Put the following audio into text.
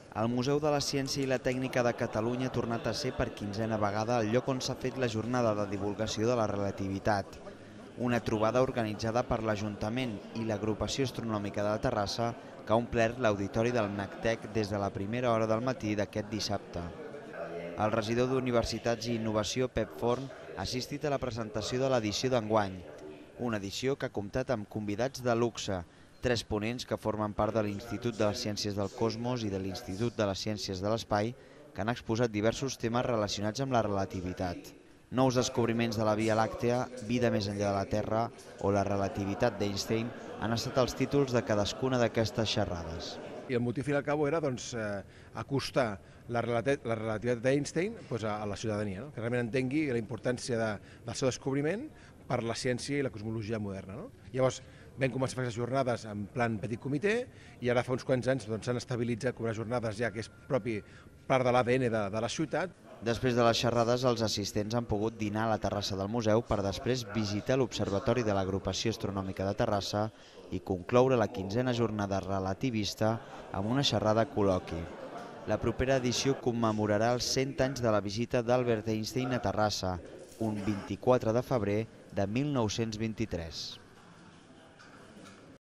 El Museu de la Ciència i la Tècnica de Catalunya ha tornat a ser per 15a vegada el lloc on s'ha fet la jornada de divulgació de la relativitat. Una trobada organitzada per l'Ajuntament i l'Agrupació Astronòmica de Terrassa que ha omplert l'auditori del MNACTEC des de la primera hora del matí d'aquest dissabte. El regidor d'Universitats i Innovació, Pep Forn, ha assistit a la presentació de l'edició d'enguany, una edició que ha comptat amb convidats de luxe, 3 ponents que formen part de l'Institut de les Ciències del Cosmos i de l'Institut de les Ciències de l'Espai, que han exposat diversos temes relacionats amb la relativitat. Nous descobriments de la Via Làctea, vida més enllà de la Terra o la relativitat d'Einstein han estat els títols de cadascuna d'aquestes xerrades. I el motiu final al cabo era acostar la relativitat d'Einstein a la ciutadania, que realment entengui la importància del seu descobriment per la ciència i la cosmologia moderna. Llavors vam començar a fer les jornades en plan petit comitè i ara fa uns quants anys s'han estabilitzat com les jornades ja que és propi part de l'ADN de la ciutat. Després de les xerrades, els assistents han pogut dinar a la terrassa del museu per després visitar l'Observatori de l'Agrupació Astronòmica de Terrassa i concloure la 15a jornada relativista amb una xerrada col·loqui. La propera edició commemorarà els 100 anys de la visita d'Albert Einstein a Terrassa, un 24 de febrer de 1923.